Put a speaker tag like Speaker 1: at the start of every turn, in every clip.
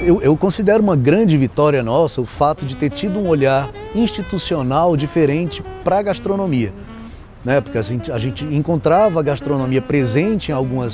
Speaker 1: Eu considero uma grande vitória nossa o fato de ter tido um olhar institucional diferente para a gastronomia, né? Porque a gente encontrava a gastronomia presente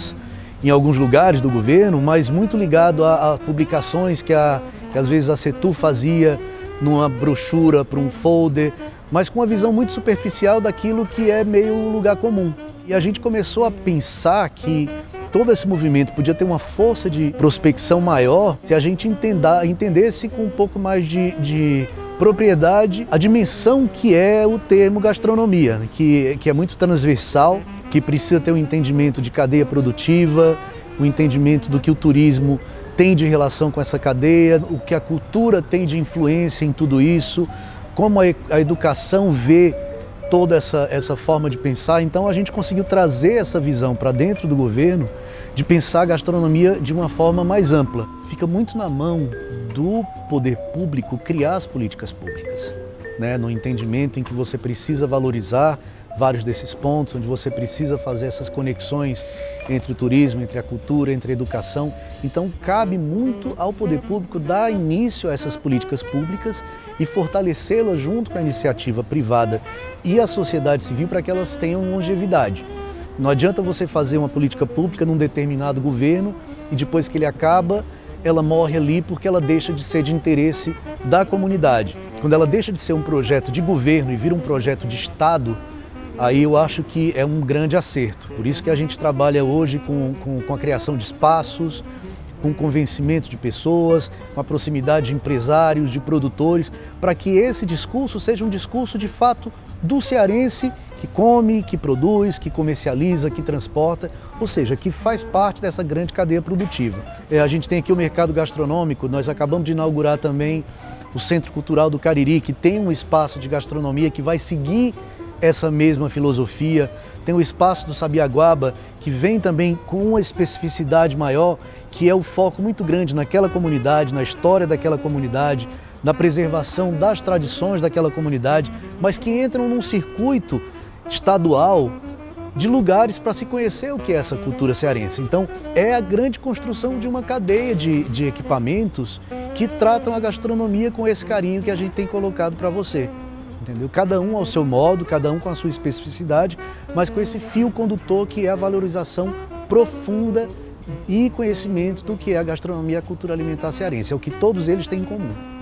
Speaker 1: em alguns lugares do governo, mas muito ligado a publicações que às vezes a Setur fazia numa brochura para um folder, mas com uma visão muito superficial daquilo que é meio lugar comum. E a gente começou a pensar que todo esse movimento podia ter uma força de prospecção maior se a gente entendesse com um pouco mais de propriedade a dimensão que é o termo gastronomia, né? que é muito transversal, que precisa ter um entendimento de cadeia produtiva, um entendimento do que o turismo tem de relação com essa cadeia, o que a cultura tem de influência em tudo isso, como a educação vê toda essa forma de pensar. Então a gente conseguiu trazer essa visão para dentro do governo de pensar a gastronomia de uma forma mais ampla. Fica muito na mão do poder público criar as políticas públicas, né? No entendimento em que você precisa valorizar vários desses pontos, onde você precisa fazer essas conexões entre o turismo, entre a cultura, entre a educação. Então cabe muito ao poder público dar início a essas políticas públicas e fortalecê-las junto com a iniciativa privada e a sociedade civil para que elas tenham longevidade. Não adianta você fazer uma política pública num determinado governo e depois que ele acaba, ela morre ali porque ela deixa de ser de interesse da comunidade. Quando ela deixa de ser um projeto de governo e vira um projeto de Estado, aí eu acho que é um grande acerto. Por isso que a gente trabalha hoje com a criação de espaços, com o convencimento de pessoas, com a proximidade de empresários, de produtores, para que esse discurso seja um discurso de fato do cearense que come, que produz, que comercializa, que transporta, ou seja, que faz parte dessa grande cadeia produtiva. A gente tem aqui o mercado gastronômico, nós acabamos de inaugurar também o Centro Cultural do Cariri, que tem um espaço de gastronomia que vai seguir essa mesma filosofia. Tem o espaço do Sabiaguaba, que vem também com uma especificidade maior, que é o foco muito grande naquela comunidade, na história daquela comunidade, na preservação das tradições daquela comunidade, mas que entram num circuito estadual de lugares para se conhecer o que é essa cultura cearense. Então, é a grande construção de uma cadeia de equipamentos que tratam a gastronomia com esse carinho que a gente tem colocado para você. Entendeu? Cada um ao seu modo, cada um com a sua especificidade, mas com esse fio condutor que é a valorização profunda e conhecimento do que é a gastronomia e a cultura alimentar cearense. É o que todos eles têm em comum.